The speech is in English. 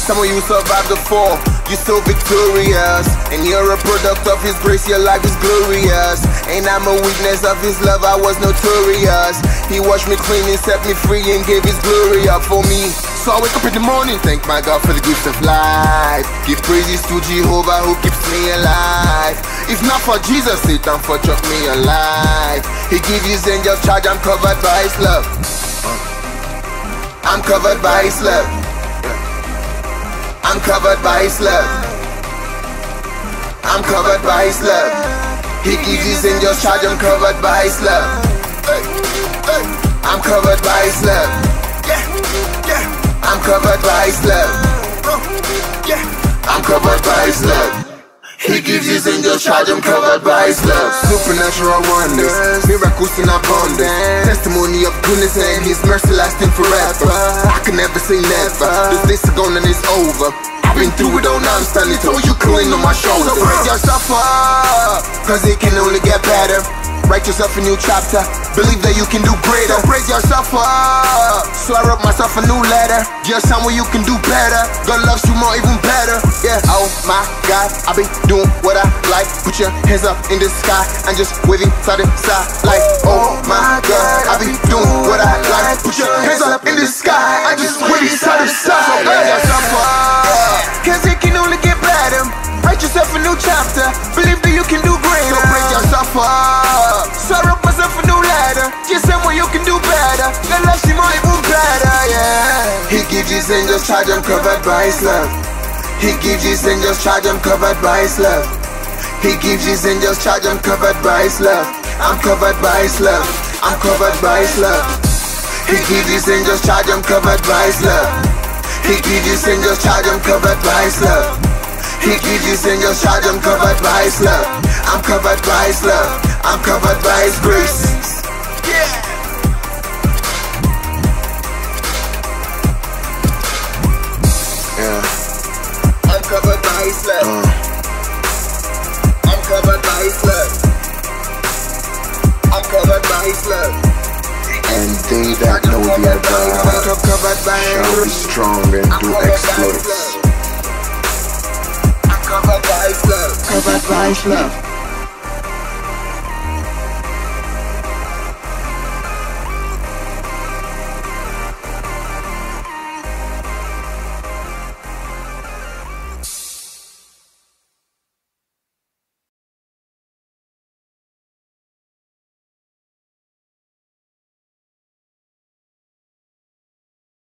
Some of you survived the fall, you're still victorious, and you're a product of His grace, your life is glorious. And I'm a witness of His love, I was notorious. He washed me clean and set me free and gave His glory up for me. So I wake up in the morning, thank my God for the gift of life. Give praises to Jehovah who keeps me alive. If not for Jesus, Satan for chuck me alive. He gives His angels charge, I'm covered by His love. I'm covered by His love. I'm covered by His love. I'm covered by His love. He gives His angels charge, I'm covered by His love. I'm covered by His love. I'm covered by His love. I'm covered by His love. He gives His angels charge, I'm covered by His love. Supernatural wonders, miracles in abundance, testimony of goodness and His mercy lasting forever. I can never say never, this days are gone and it's over. I've been through it all, now I'm standing tall, you can lean on my shoulder. So praise yourself up, cause it can only get better. Write yourself a new chapter, believe that you can do greater. So praise yourself up, so I wrote myself a new letter. Just somewhere you can do better, God loves you more, even better. Yeah, oh my God, I be doing what I like. Put your hands up in the sky and just waving side to side like, oh my God, I be doing what I like. Put your hands up in the sky and just waving side to side. So praise yourself up, cause it can only get better. Write yourself a new chapter, believe that you can do greater. So praise yourself up, so I wrote myself a new letter. Just somewhere you can do better, God loves you more, even better, yeah. He gives His angels charge, I'm covered by His love. He gives His angels charge, I'm covered by His love. He gives His angels charge, I'm covered by His love. I'm covered by His love. I'm covered by His love. He gives His angels charge, I'm covered by His love. He gives His angels charge, I'm covered by His love. He gives His angels charge, I'm covered by His love. I'm covered by His love. I'm covered by His grace. Yeah. I'm covered by His love. I'm covered by His love. I'm covered by His love. And they that know their God shall be strong and do exploits. Covered by His love. Covered by His love.